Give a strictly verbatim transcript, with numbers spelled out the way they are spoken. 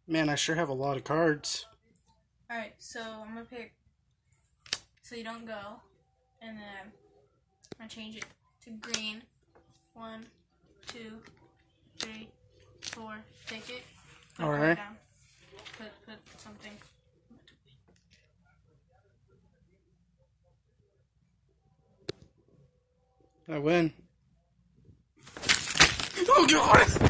Man, I sure have a lot of cards. Alright, so I'm gonna pick so you don't go, and then I'm gonna change it to green. One, two, three, four. Take it. Put All it right. down. Put put something. I win. Oh God!